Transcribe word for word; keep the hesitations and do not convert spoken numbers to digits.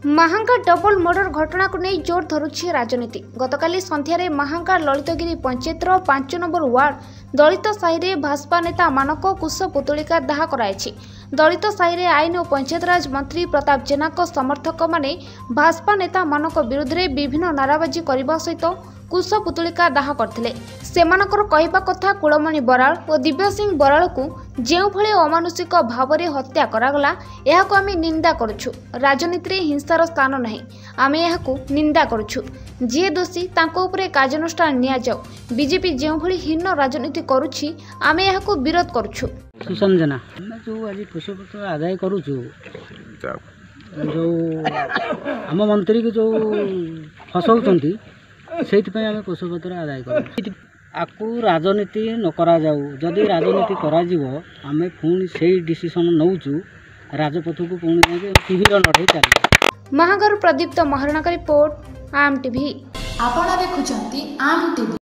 Mahanga double murder घटना को नहीं जोर धरुछि राजनीति। गतकाली संध्यारे महांगा ललितगिरी पंचायतर पांच नंबर वार्ड दलित साहि भाजपा नेता मानक कुश पुतुलिका दाह कराई। दलित साहि आईन और पंचायतराज मंत्री प्रताप जेना समर्थक माने भाजपा नेता मानक विरुद्ध में विभिन्न नाराबाजी करने सहित कुश पुतुलिका दाह करथिले। सेमानकर कहवा कथा कुलमणि बराल और दिव्य सिंह बराल को जो भले अमानुषिक भाव में हत्या करागला यह आम निंदा करुछु। राजनीति में हिंसार स्थान नहीं, आम यह निंदा करुछु। जी दोषी तांको उपरे कार्यानुष्ठान निया जाऊ। बीजेपी जो भली हीन राजनीति करुछि आम यह विरोध करुछु। सुसंजना जो आज कुशपत्र आदाय करुछु जो आम मंत्री के जो फसौचंती से आम कुशपत्र आदाय कर आपको राजनीति न करा जाऊ। जदि राजनीति करा जीवो आमे पुणी से डिसीजन नौचु राजपथ को पुणी जाके टीवी लड़ाई चल। महांगार प्रदीप्त महाराणा का रिपोर्ट आम टीवी। आपण देखुछंती आम टीवी।